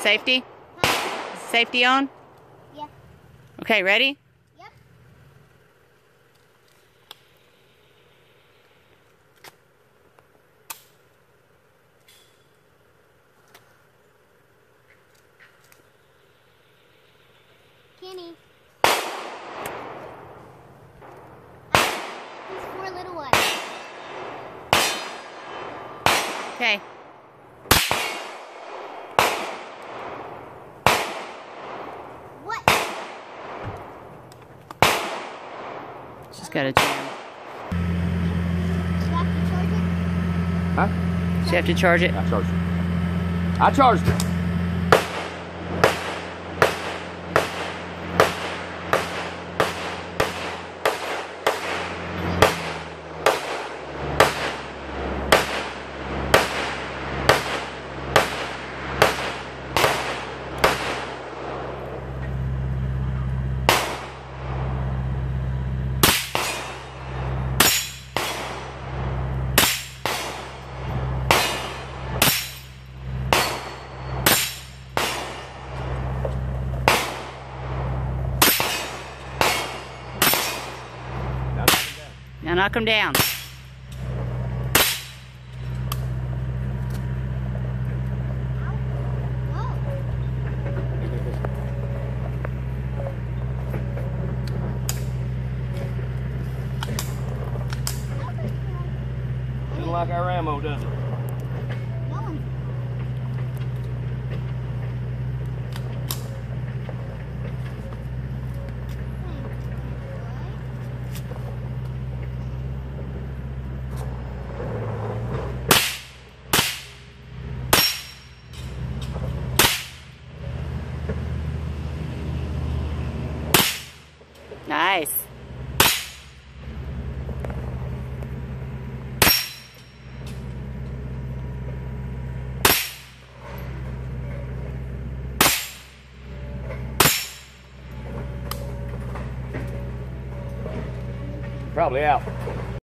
Safety? Safety on? Yeah. Okay, ready? Yep. Kenny. These 4 little ones. Okay. What? She's got a jam. Do I have to charge it? Huh? Does she have to charge it? I charged it. I charged it. Now knock them down. Doesn't like our ammo, does it? No one's. Nice. Probably out.